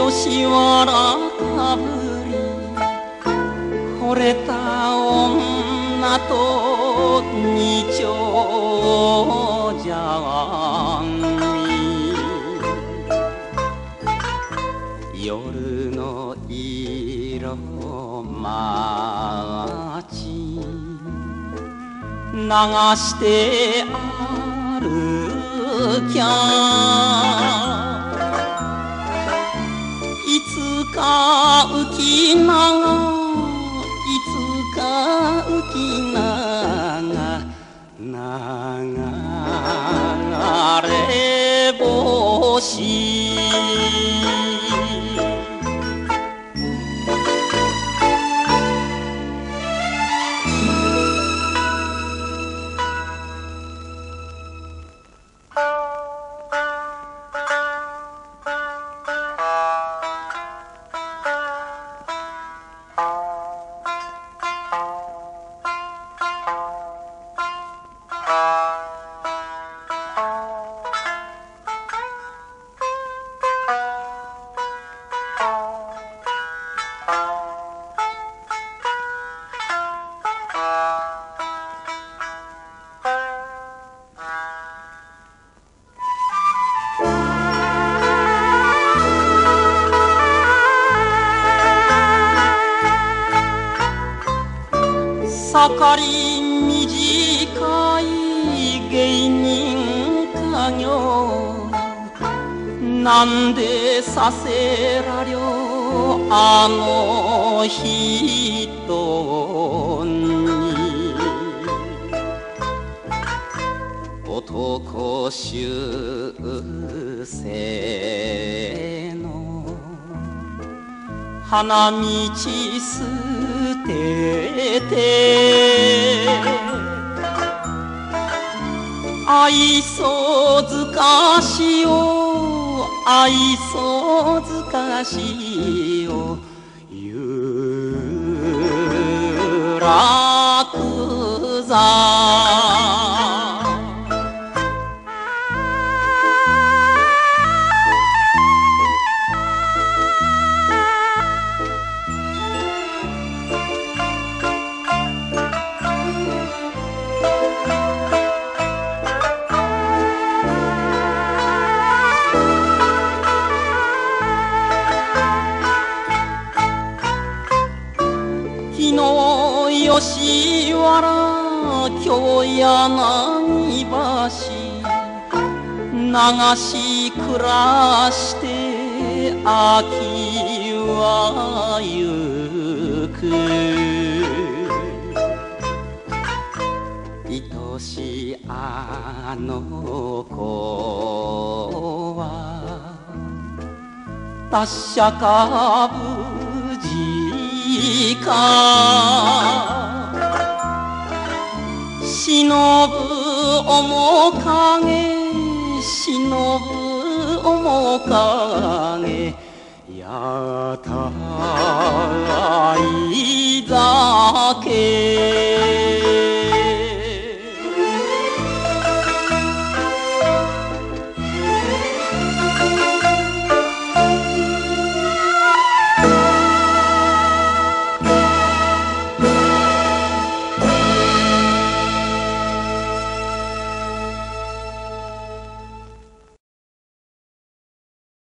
吉原かぶり惚れた女と二丁じゃん夜の色町流して歩きゃいつか浮き名がいつか浮き名が流れ星盛り短い芸人家業なんでさせらりょあの人に男衆生の花道捨てて愛想づかしを愛想づかしをゆらくざ吉原京柳橋流し暮らして秋はゆく愛しいあの子は達者か無事か忍ぶ面影忍ぶ面影やたい酒